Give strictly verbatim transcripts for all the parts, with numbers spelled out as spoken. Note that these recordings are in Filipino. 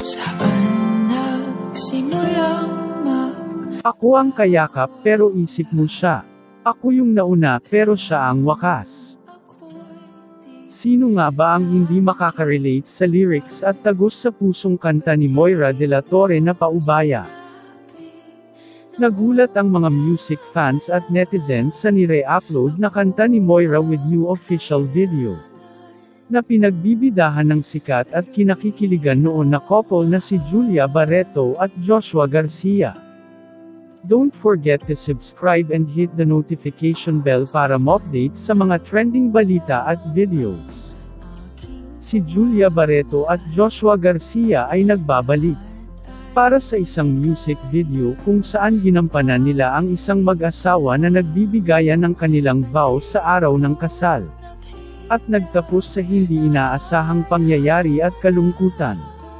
Saan nagsimulang mag Ako ang kayakap pero isip mo siya. Ako yung nauna pero siya ang wakas. Sino nga ba ang hindi makaka-relate sa lyrics at tagos sa pusong kanta ni Moira de la Torre na Paubaya? Nagulat ang mga music fans at netizens sa nire-upload na kanta ni Moira with new official video na pinagbibidahan ng sikat at kinakikiligan noon na couple na si Julia Barreto at Joshua Garcia. Don't forget to subscribe and hit the notification bell para ma-update sa mga trending balita at videos. Si Julia Barreto at Joshua Garcia ay nagbabalik para sa isang music video kung saan ginampanan nila ang isang mag-asawa na nagbibigayan ng kanilang vows sa araw ng kasal. At nagtapos sa hindi inaasahang pangyayari at kalungkutan.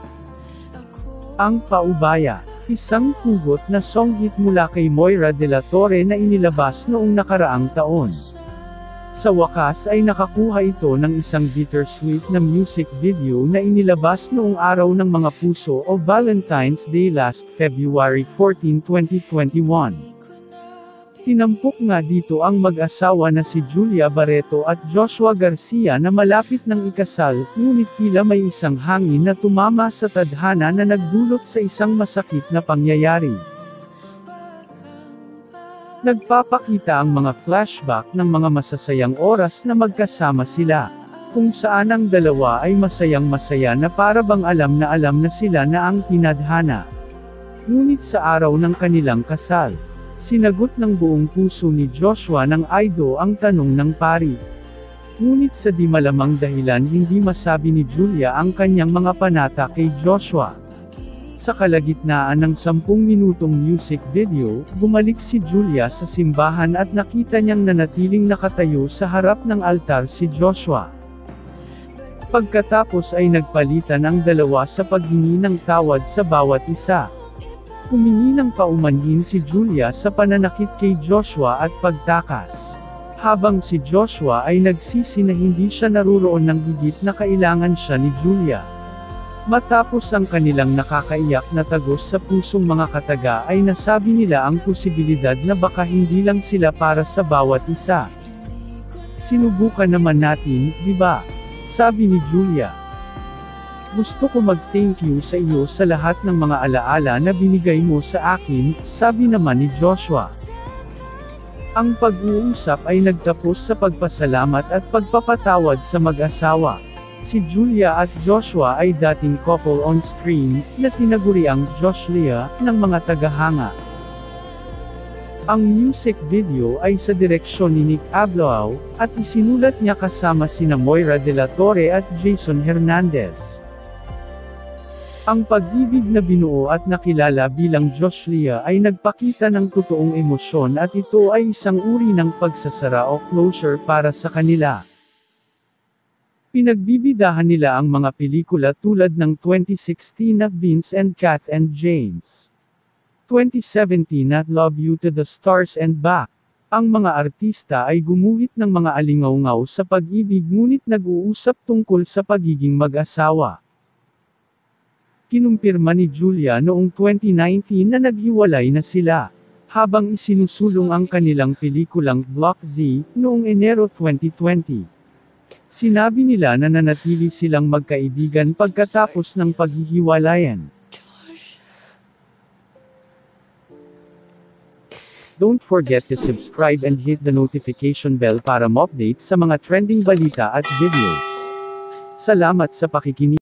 Ang Paubaya, isang hugot na song hit mula kay Moira de la Torre na inilabas noong nakaraang taon. Sa wakas ay nakakuha ito ng isang bittersweet na music video na inilabas noong araw ng mga puso o Valentine's Day last February fourteenth, twenty twenty-one. Tinampok nga dito ang mag-asawa na si Julia Barreto at Joshua Garcia na malapit ng ikasal, ngunit tila may isang hangin na tumama sa tadhana na nagdulot sa isang masakit na pangyayari. Nagpapakita ang mga flashback ng mga masasayang oras na magkasama sila, kung saan ang dalawa ay masayang masaya na para bang alam na alam na sila na ang tinadhana. Ngunit sa araw ng kanilang kasal, sinagot ng buong puso ni Joshua ng Aido ang tanong ng pari. Ngunit sa di malamang dahilan hindi masabi ni Julia ang kanyang mga panata kay Joshua. Sa kalagitnaan ng sampung minutong music video, bumalik si Julia sa simbahan at nakita niyang nanatiling nakatayo sa harap ng altar si Joshua. Pagkatapos ay nagpalitan ang dalawa sa paghingi ng tawad sa bawat isa. Humingi ng paumanhin si Julia sa pananakit kay Joshua at pagtakas. Habang si Joshua ay nagsisi na hindi siya naruroon ng higit na kailangan siya ni Julia. Matapos ang kanilang nakakaiyak na tagos sa pusong mga kataga ay nasabi nila ang posibilidad na baka hindi lang sila para sa bawat isa. Sinubukan naman natin, di ba? Sabi ni Julia. Gusto ko mag-thank you sa iyo sa lahat ng mga alaala na binigay mo sa akin, sabi naman ni Joshua. Ang pag-uusap ay nagtapos sa pagpasalamat at pagpapatawad sa mag-asawa. Si Julia at Joshua ay dating couple on screen, na tinaguriang Joshlia, ng mga tagahanga. Ang music video ay sa direksyon ni Nick Abloao, at isinulat niya kasama sina Moira de la Torre at Jason Hernandez. Ang pag-ibig na binuo at nakilala bilang Joshlia ay nagpakita ng totoong emosyon at ito ay isang uri ng pagsasara o closure para sa kanila. Pinagbibidahan nila ang mga pelikula tulad ng twenty sixteen na Vince and Kath and James, twenty seventeen na Love You to the Stars and Back. Ang mga artista ay gumuhit ng mga alingaw-ngaw sa pag-ibig ngunit nag-uusap tungkol sa pagiging mag-asawa. Kinumpirma ni Julia noong twenty nineteen na naghiwalay na sila, habang isinusulong ang kanilang pelikulang Block Z, noong Enero twenty twenty. Sinabi nila na nanatili silang magkaibigan pagkatapos ng paghihiwalayan. Don't forget to subscribe and hit the notification bell para ma-update sa mga trending balita at videos. Salamat sa pakikinig.